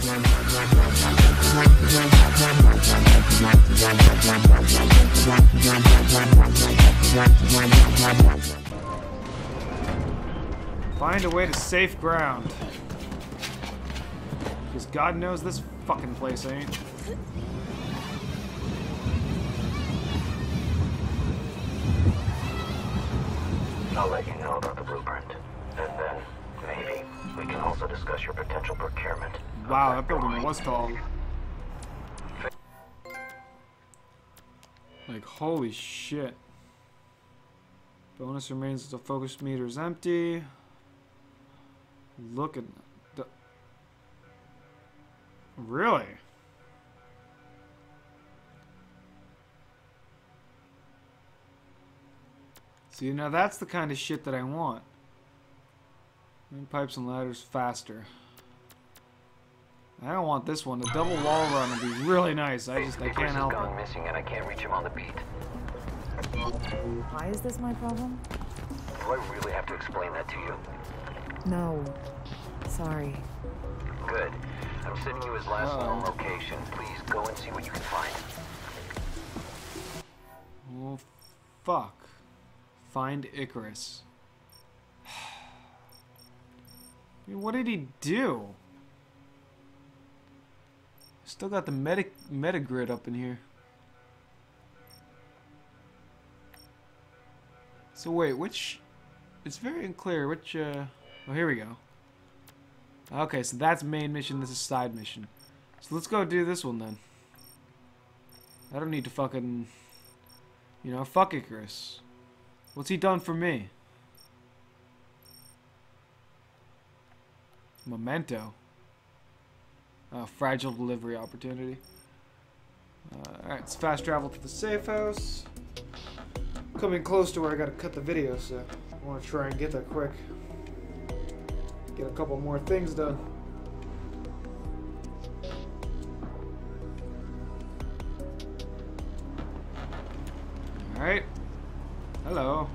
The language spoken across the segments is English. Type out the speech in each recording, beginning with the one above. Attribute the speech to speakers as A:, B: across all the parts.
A: Find a way to safe ground. Because God knows this fucking place ain't.
B: I'll let you know about the blueprint. And then, maybe, we can also discuss your potential procurement.
A: Wow, that building was tall. Like, holy shit. Bonus remains until focus meter is empty. Look at the... Really? See, now that's the kind of shit that I want. Pipes and ladders faster. I don't want this one. The double wall run would be really nice. I can't help it.
B: Gone missing and I can't reach him on the beat.
C: Why is this my problem?
B: Do I really have to explain that to you?
C: No. Sorry.
B: Good. I'm sending you his last known location. Please go and see what you can find.
A: Oh, fuck. Find Icarus. I mean, what did he do? Still got the metagrid up in here. So wait, which... It's very unclear which, Oh, here we go. Okay, so that's main mission, this is side mission. So let's go do this one then. I don't need to fucking... You know, fuck Icarus. What's he done for me? Memento. Fragile delivery opportunity. Alright, it's fast travel to the safe house. Coming close to where I gotta cut the video, so I want to try and get there quick. Get a couple more things done. Alright. Hello.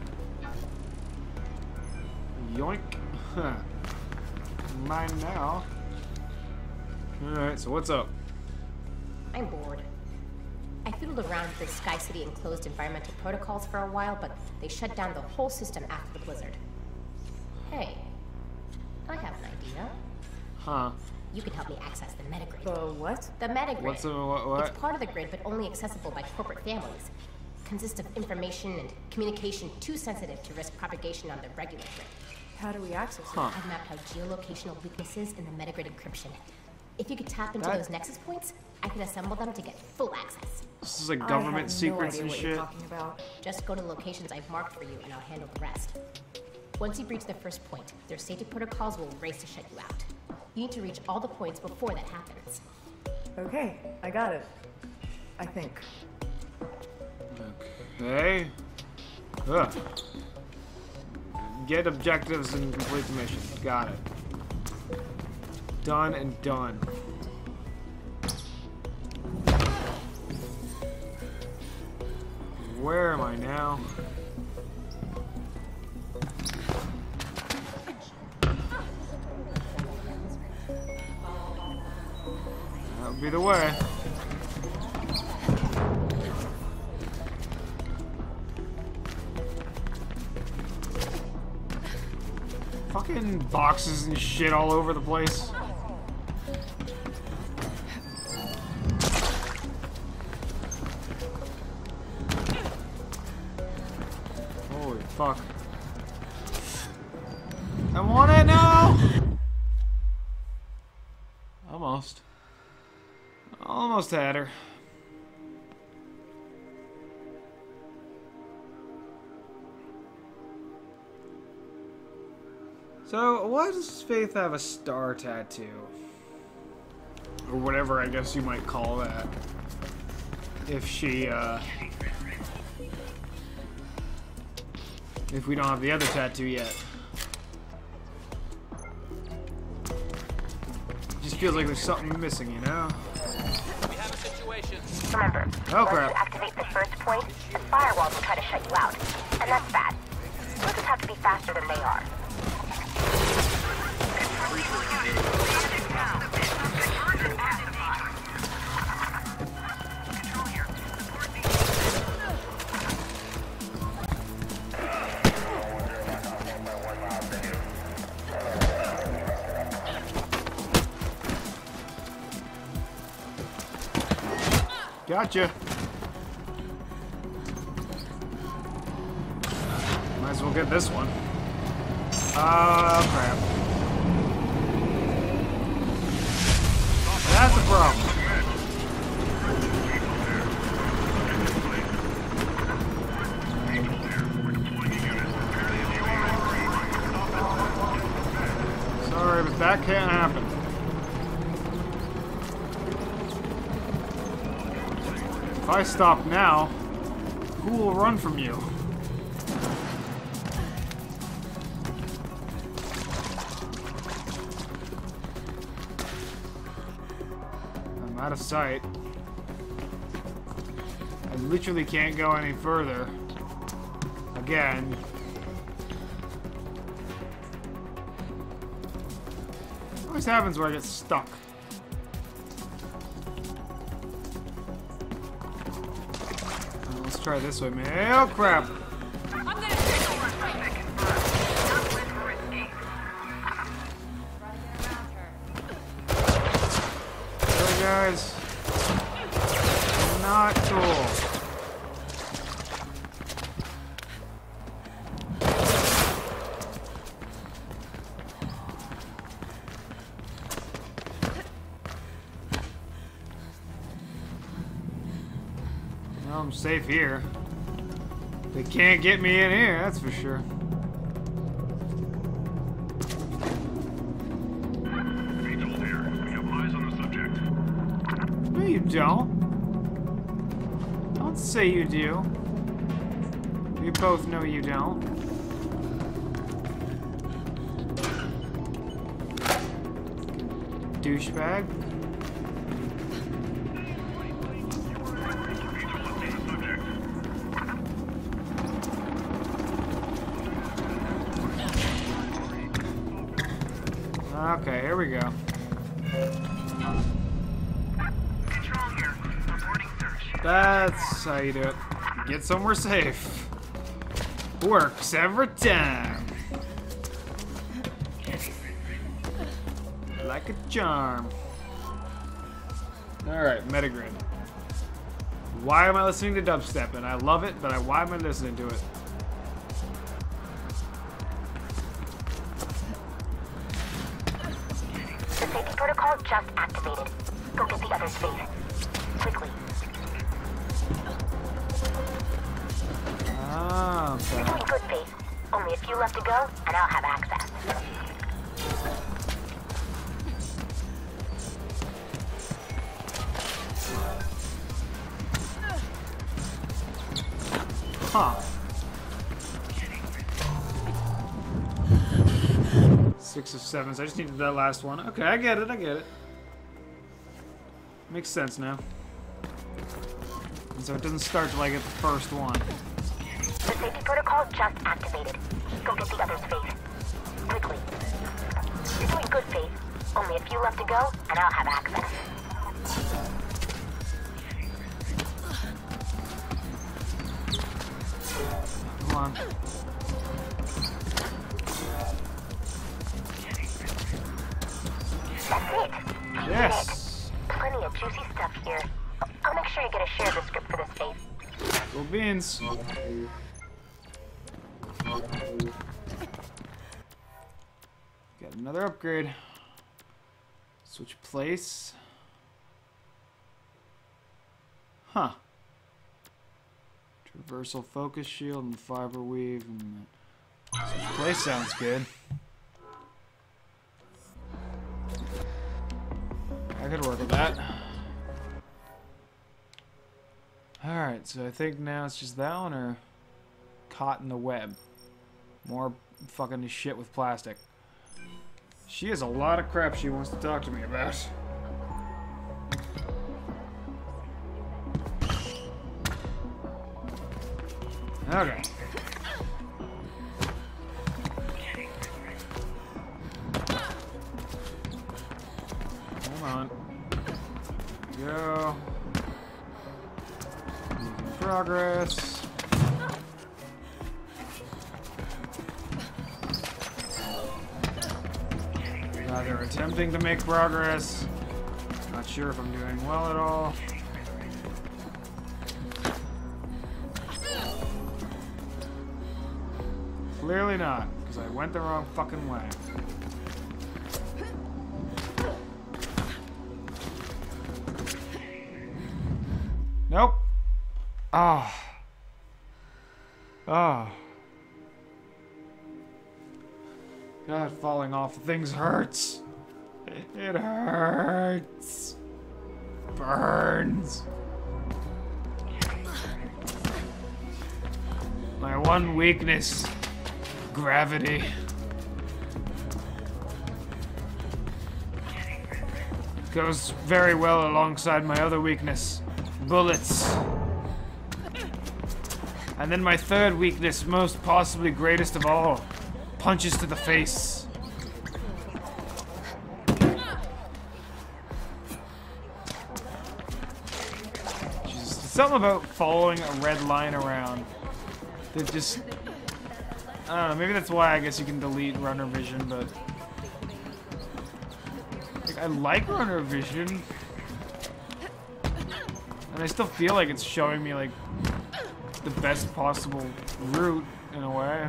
A: Yoink. Huh. Mine now. Alright, so what's up?
D: I'm bored. I fiddled around with the Sky City enclosed environmental protocols for a while, but they shut down the whole system after the blizzard. Hey, I have an idea.
A: Huh.
D: You can help me access the metagrid.
C: The what?
D: The metagrid.
A: What's a what?
D: It's part of the grid, but only accessible by corporate families. Consists of information and communication too sensitive to risk propagation on the regular grid.
C: How do we access it?
D: I've mapped out geolocational weaknesses in the metagrid encryption. If you could tap into those nexus points, I can assemble them to get full access.
A: This is like government secrets and shit.
C: You're talking about.
D: Just go to locations I've marked for you and I'll handle the rest. Once you reach the first point, their safety protocols will race to shut you out. You need to reach all the points before that happens.
C: Okay, I got it. I think.
A: Okay. Ugh. Get objectives and complete the mission. Got it. Done and done. Where am I now? That would be the way. Fucking boxes and shit all over the place. Holy fuck. I want it now! Almost. Almost had her. So, why does Faith have a star tattoo? Or whatever I guess you might call that. If she, if we don't have the other tattoo yet. Just feels like there's something missing, you know?
E: We have a situation.
F: Remember,
A: Oh,
F: once
A: crap.
F: you activate the first point, the firewalls will try to shut you out. And that's bad. We'll just have to be faster than they are.
A: Gotcha. Might as well get this one. Oh, crap. That's a problem. Sorry, but that can't happen. If I stop now, who will run from you? I'm out of sight. I literally can't go any further. Again. It always happens where I get stuck. Let's try this way, man. Oh, crap. Sorry, guys. Not cool. Well, I'm safe here. They can't get me in here, that's for sure.
G: Angel here. We have eyes on the subject.
A: No, you don't. Don't say you do. We both know you don't. Douchebag. Okay, here we go.
G: Control here. Reporting search.
A: That's how you do it. Get somewhere safe. Works every time. Like a charm. Alright, Metagrid. Why am I listening to dubstep? And I love it, but why am I listening to it?
F: The safety protocol just activated. Go get the others safe. Quickly.
A: Ah,
F: You're
A: okay.
F: doing good, Faith. Only a few left to go, and I'll have access.
A: Huh. 6 of 7, so I just needed that last one. Okay, I get it, I get it. Makes sense now. And so it doesn't start till I get the first one.
F: The safety protocol just activated. Go get the others, Faith. Quickly. You're doing good, Faith. Only a few left to go, and I'll have access.
A: Come on.
F: That's it.
A: Yes!
F: Plenty of juicy stuff here. I'll make sure you get a share of the script for this, Faith.
A: Go beans. Got another upgrade. Switch place. Huh. Traversal focus shield and fiber weave and switch place sounds good. I could work with that. Alright, so I think now it's just that one or caught in the web. More fucking shit with plastic. She has a lot of crap she wants to talk to me about. Okay. Come on. Go. Making progress. Either attempting to make progress. Not sure if I'm doing well at all. Clearly not, because I went the wrong fucking way. Nope. Ah. Ah. God, falling off things hurts. It hurts. Burns. My one weakness, gravity. Goes very well alongside my other weakness, bullets. And then my third weakness, most possibly greatest of all, punches to the face. Just something about following a red line around that just, I don't know, maybe that's why I guess you can delete runner vision, but like, I like runner vision. And I still feel like it's showing me like the best possible route in a way.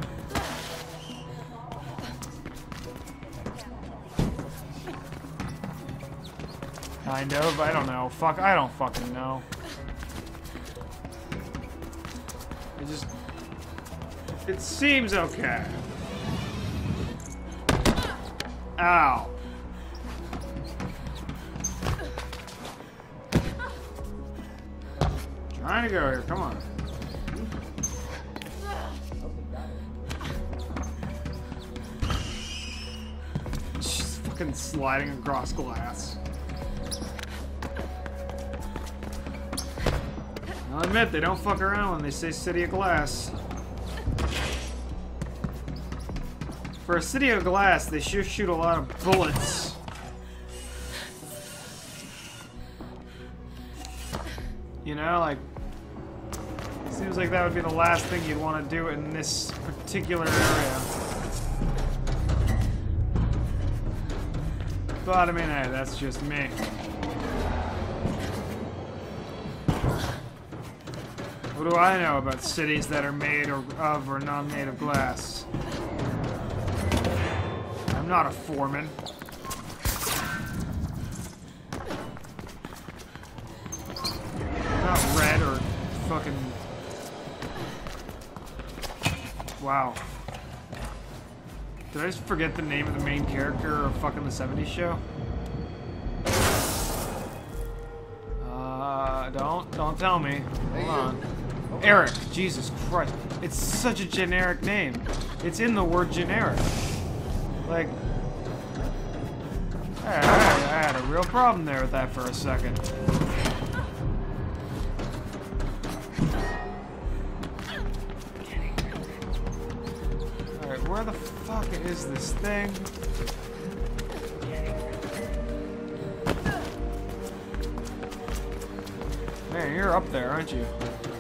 A: Kind of, I don't know. Fuck, I don't fucking know. It seems okay. Ow. Trying to go here, come on. She's fucking sliding across glass. I'll admit, they don't fuck around when they say City of Glass. For a City of Glass, they sure shoot a lot of bullets. You know, like, seems like that would be the last thing you'd want to do in this particular area. But I mean, hey, that's just me. What do I know about cities that are made of or non-made of glass? I'm not a foreman. I'm not red or fucking... Wow. Did I just forget the name of the main character of fucking the 70s show? Don't tell me. Hold on. Eric, Jesus Christ. It's such a generic name. It's in the word generic. Like, I had a real problem there with that for a second. Alright, where the fuck is this thing? Man, you're up there, aren't you?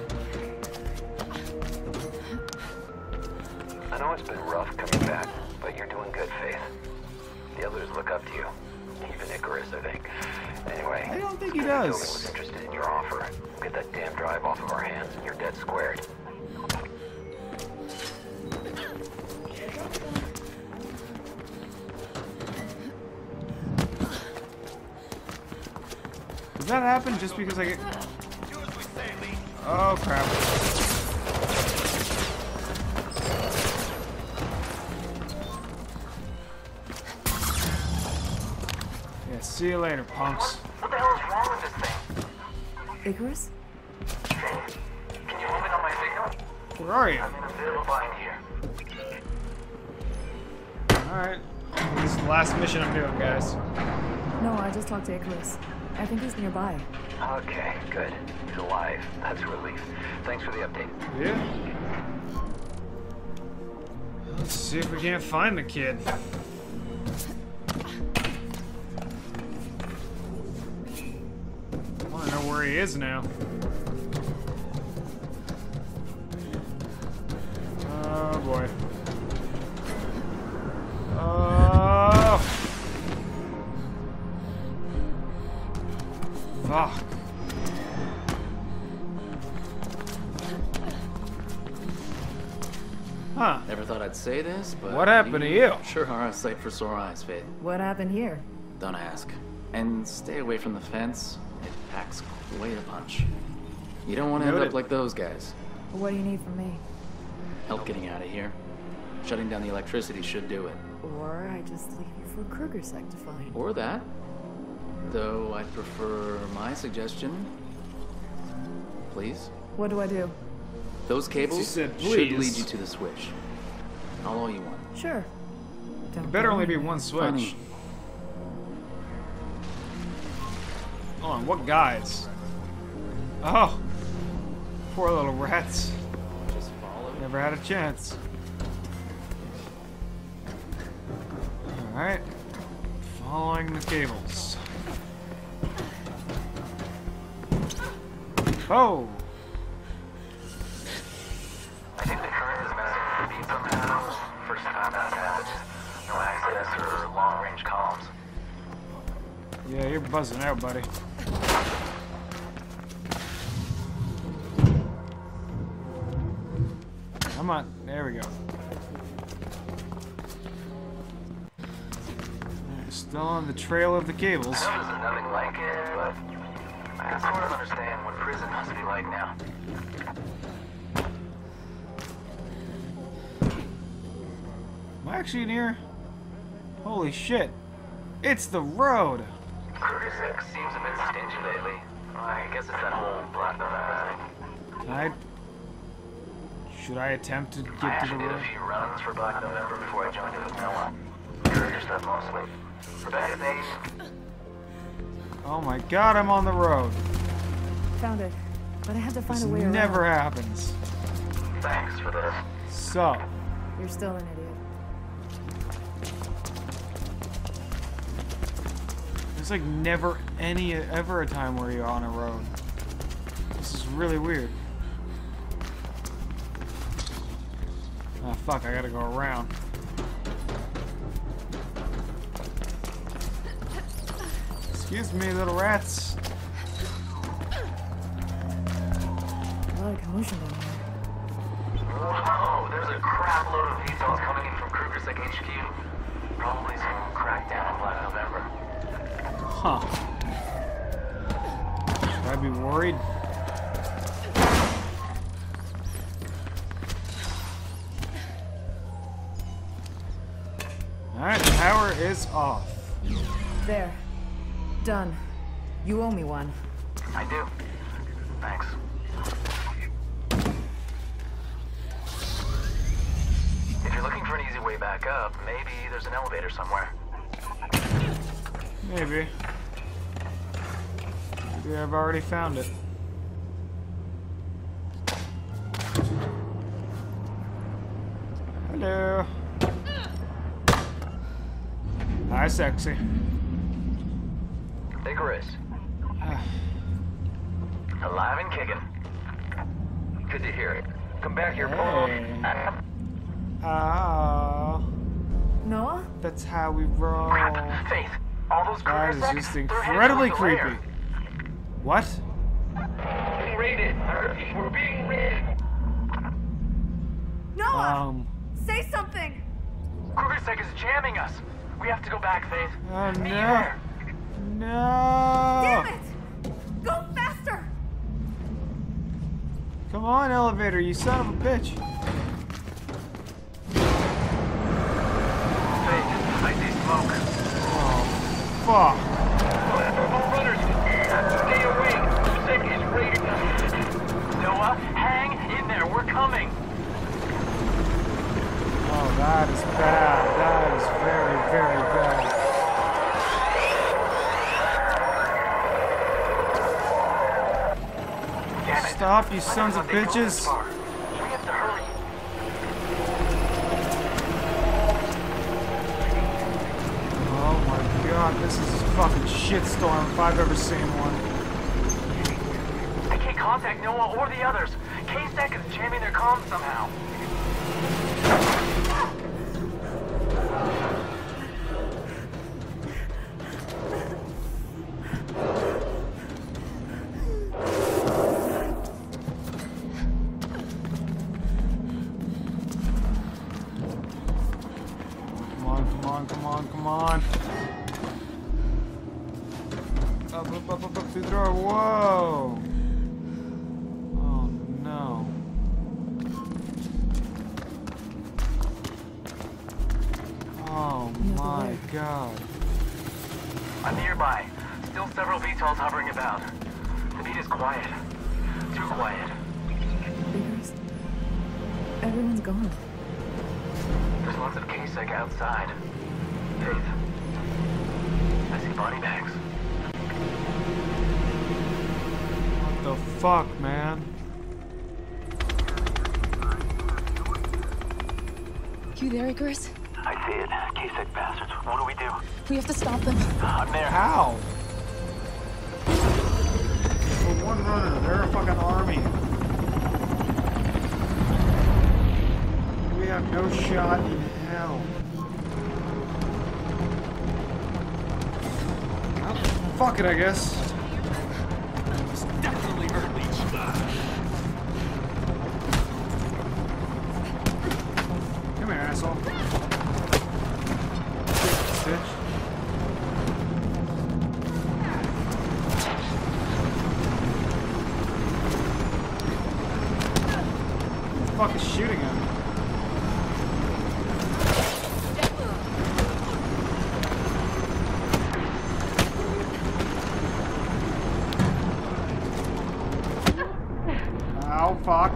B: I know it's been rough coming back, but you're doing good, Faith. The others look up to you. Even Icarus, I think. Anyway,
A: I don't think he
B: Tillman
A: does.
B: was interested in your offer. Get that damn drive off of our hands and you're dead squared.
A: Does that happen just because I get... Oh, crap. Yeah, see you later, punks.
G: What the hell is wrong with this thing?
C: Icarus?
G: Can you move in on my signal?
A: Where are you?
G: I'm in a bit of a bind here.
A: Alright. This is the last mission I'm doing, guys.
C: No, I just talked to Icarus. I think he's nearby.
B: Okay, good. He's alive. That's a relief. Thanks for the update.
A: Yeah. Let's see if we can't find the kid. I want to know where he is now. Oh boy. Oh. Fuck. Huh.
H: Never thought I'd say this, but
A: What happened to you?
H: Sure are a sight for sore eyes, Faith.
C: What happened here?
H: Don't ask. And stay away from the fence. It packs quite a punch. You don't want to end
A: Noted.
H: up like those guys.
C: What do you need from me?
H: Help getting out of here. Shutting down the electricity should do it.
C: Or I just leave you for Krugersec to find.
H: Or that. Though I'd prefer my suggestion. Please?
C: What do I do?
H: Those cables
A: She said,
H: should
A: "Please."
H: lead you to the switch. All you want.
C: Sure. Don't
A: Better
C: go
A: only be
C: anywhere.
A: one switch.
H: Funny.
A: Hold on, what guys? Oh, poor little rats.
H: Just follow.
A: Never had a chance. Alright. Following the cables. Oh!
G: I think the current is messing with the beat somehow. First time that's happened. No access or long-range comms.
A: Yeah, you're buzzing out, buddy. Come on, there we go. Alright, still on the trail of the cables.
G: I know there's nothing like it, but I can sort of understand what prison must be like now.
A: Am I actually in here? Holy shit. It's the road!
G: Krugersec seems a bit stingy lately. I guess it's that whole Black November thing.
A: Should I attempt to
G: I
A: get to the
G: actually did a
A: road?
G: few runs for Black November before I joined it with Noah. Courier stuff mostly. Rebecca's name.
A: Oh my god, I'm on the road.
C: Found it. But I had to find
A: This
C: a way around.
A: never happens.
G: Thanks for this.
A: So,
C: You're still an idiot.
A: there's like never ever a time where you're on a road. This is really weird. Oh fuck, I gotta go around. Excuse me, little rats.
C: A lot of commotion down here.
G: Whoa, there's a crap load of VTOLs coming in from Krugersec HQ. Probably some crackdown on Black November.
A: Huh. Should I be worried? Alright, the power is off.
C: There. Done. You owe me one.
G: I do. Thanks. If you're looking for an easy way back up, maybe there's an elevator somewhere.
A: Maybe. Maybe I've already found it. Hello. Hi, sexy.
G: Icarus. Alive and kicking. Good to hear it. Come back here, Paul.
A: Hey. Oh,
C: Noah?
A: that's how we roll.
G: Crap, Faith. All those
A: That is
G: Krugersec,
A: just
G: they're headed
A: incredibly
G: towards the
A: creepy.
G: lair.
A: What?
G: Being raided. We're being raided.
C: Noah! Say something!
G: Krugersec is jamming us. We have to go back, Faith.
A: Oh
G: Meet you
A: no.
G: there.
A: No.
C: Damn it! Go faster!
A: Come on, elevator, you son of a bitch.
G: Faith, I see smoke.
A: Oh, fuck.
G: All runners, stay awake. Krugersec is raiding us. Noah, hang in there. We're coming.
A: Oh, that is bad. That is very, very bad.
G: Damn it.
A: Stop, you sons of
G: They go this
A: bitches.
G: far. We have to hurry.
A: Oh my god, this is a fucking shitstorm if I've ever seen one.
G: I can't contact Noah or the others. K-Sec is jamming their comms somehow.
A: Up through the door. Whoa. Oh no. Oh my god.
G: I'm nearby. Still several VTOLs hovering about. The beat is quiet. Too quiet.
C: Beavers. Everyone's gone.
G: There's lots of K-Sec outside. Faith. I see body bags.
A: What the fuck, man?
C: You there, Icarus?
G: I see it. K-Sec bastards. What do we do?
C: We have to stop them.
G: I'm there.
A: How? For one runner, they're a fucking army. We have no shot in hell. Well, fuck it, I guess.
E: Definitely hurt Leech.
A: Come here, asshole. Bitch. Who the fuck is shooting at me? Ow, fuck.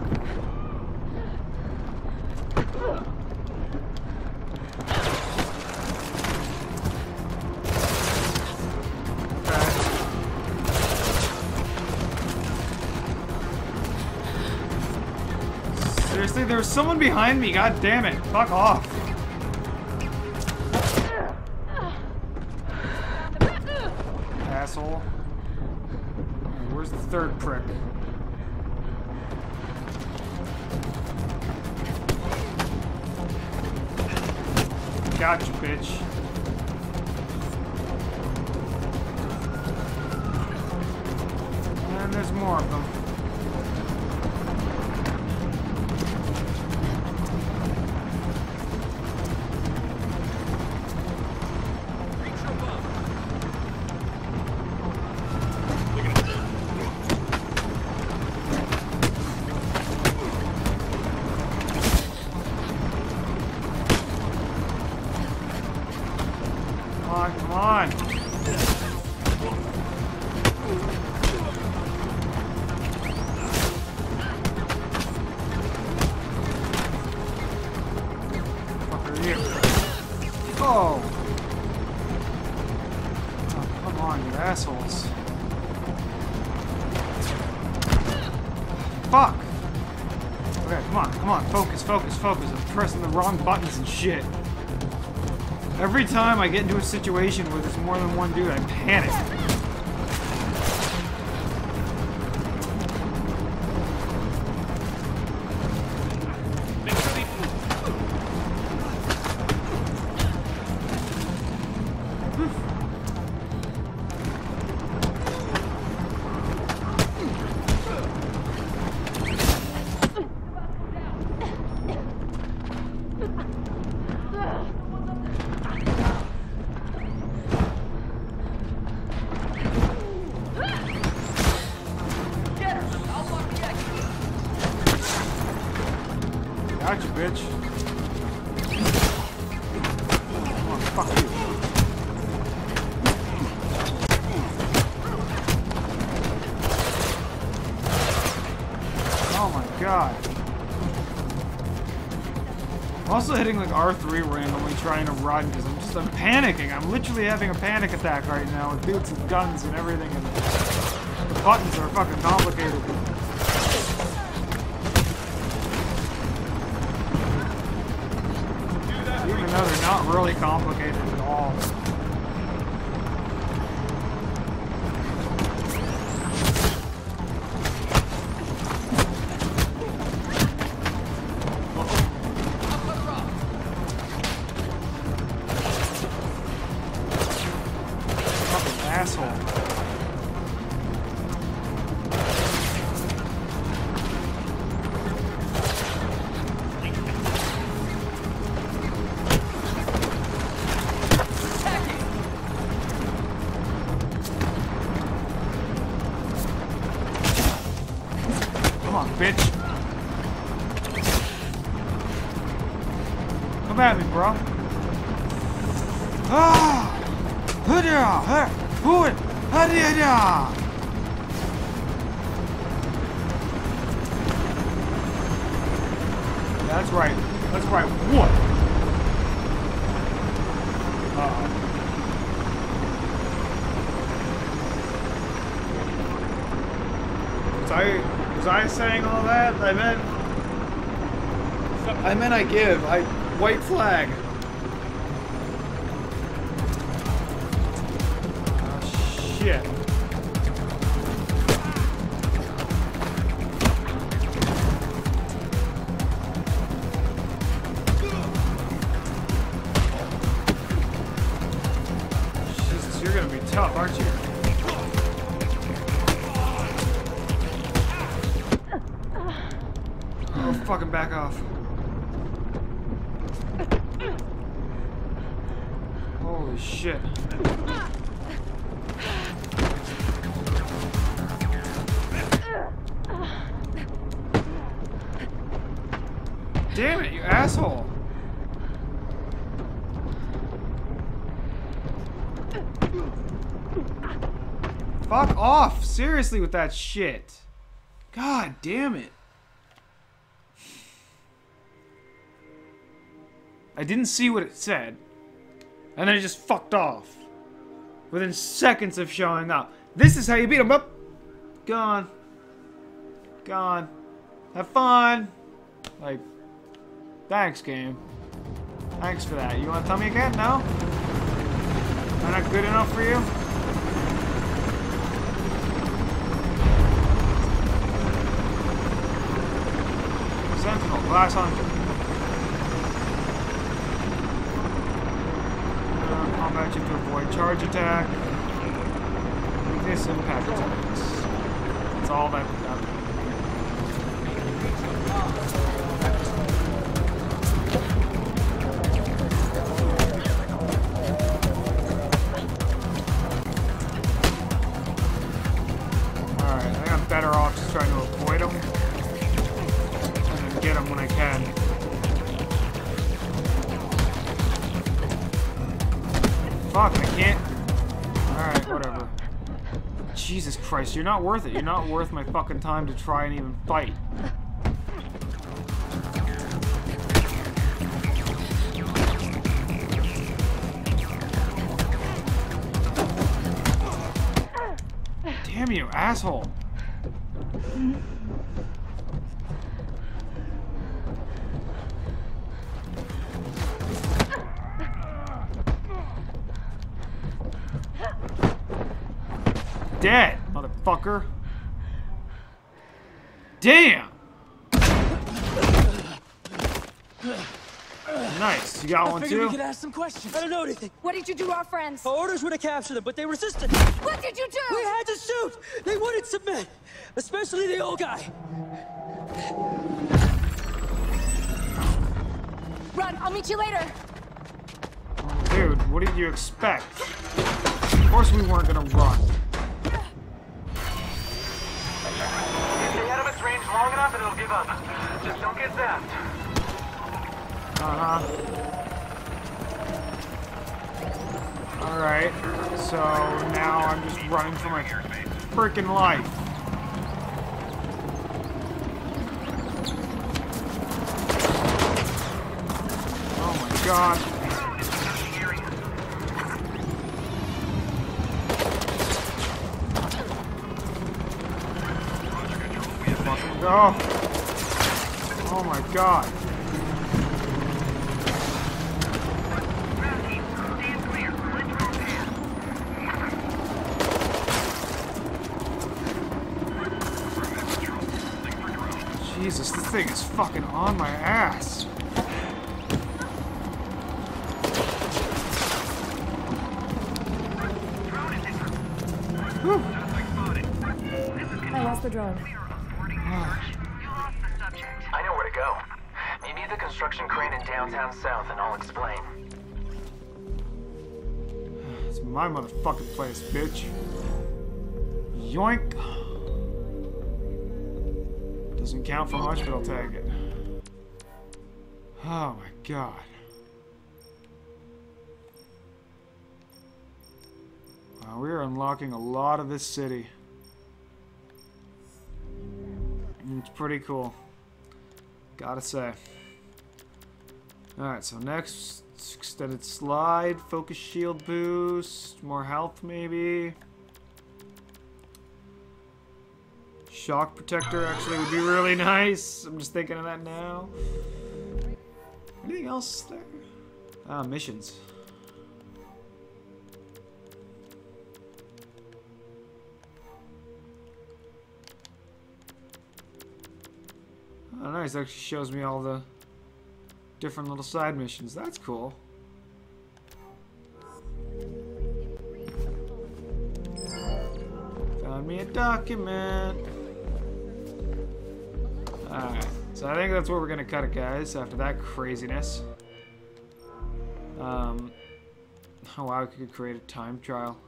A: Seriously, there was someone behind me, god damn it. Fuck off. Asshole. Alright, where's the third prick? Gotcha, bitch. And there's more of them. Come on. Fuck are you? Oh. Oh, come on, you assholes. Fuck. Okay, come on, focus. I'm pressing the wrong buttons and shit. Every time I get into a situation where there's more than one dude, I panic. Gotcha, bitch. Come on, fuck you. Oh my god. I'm also hitting like R3 randomly trying to run because I'm panicking. I'm literally having a panic attack right now with dudes with guns and everything, and the buttons are fucking complicated. Even though they're not really complicated at all. Fucking asshole. on, bitch. Come at me, bro. Ah! That's right. That's right. What? Uh-oh. Was I saying all that? I meant I give. White flag. Oh, shit. Jesus, you're gonna be tough, aren't you? Oh, fucking back off. Holy shit. Damn it, you asshole. Fuck off, seriously, with that shit. God damn it. I didn't see what it said. And then it just fucked off. Within seconds of showing up. This is how you beat him up. Gone. Gone. Have fun. Like, thanks, game. Thanks for that. You want to tell me again? No? Am I not good enough for you? Sentinel, glass hunter. Combat you to avoid charge attack. Weakness, impact attacks. That's all that. Alright, I think I'm better off just trying to avoid them. And then get them when I can. Fuck, I can't. Alright, whatever. Jesus Christ, you're not worth it. You're not worth my fucking time to try and even fight. Damn you, asshole. Dead, motherfucker. Damn. Nice. You got one too?
I: We could ask some questions. I don't know anything.
J: What did you do to our friends?
I: Our orders were to capture them, but they resisted.
J: What did you do?
I: We had to shoot. They wouldn't submit, especially the old guy.
J: Run, I'll meet you later.
A: Dude, what did you expect? Of course we weren't gonna run.
G: Stay out of its range long enough and it'll give up. Just don't get zapped.
A: Alright, so now I'm just running for my freaking life. Oh my god. Fucking go. Oh my god. Jesus, this thing is fucking on my ass. Whew.
C: I lost the drone.
B: I know where to go. You need the construction crane in downtown South and I'll explain.
A: It's my motherfucking place, bitch. Yoink. Doesn't count for much, but I'll take it. Oh my god. Wow, we are unlocking a lot of this city. It's pretty cool. Gotta say. Alright, so next, extended slide, focus shield boost, more health maybe. Shock protector actually would be really nice. I'm just thinking of that now. Anything else there? Ah, missions. Oh, nice. It actually shows me all the different little side missions. That's cool. Found me a document. Alright. So I think that's where we're going to cut it, guys, after that craziness. Oh, wow. I could create a time trial.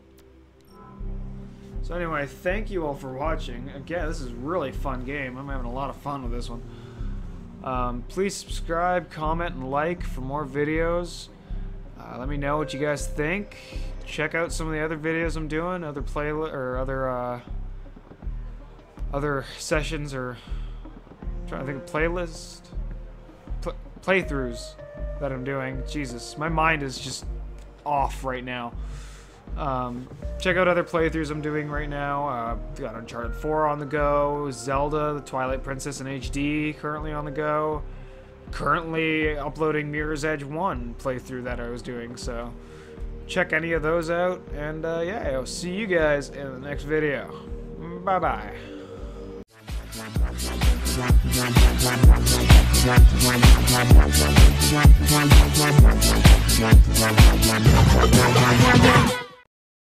A: So anyway, thank you all for watching. Again, this is a really fun game. I'm having a lot of fun with this one. Please subscribe, comment, and like for more videos. Let me know what you guys think. Check out some of the other videos I'm doing, other other sessions, or I'm trying to think of playlist playthroughs that I'm doing. Jesus, my mind is just off right now. Check out other playthroughs I'm doing right now. Got Uncharted 4 on the go, Zelda, the Twilight Princess in HD currently on the go. Currently uploading Mirror's Edge 1 playthrough that I was doing, so check any of those out, and yeah, I'll see you guys in the next video. Bye-bye.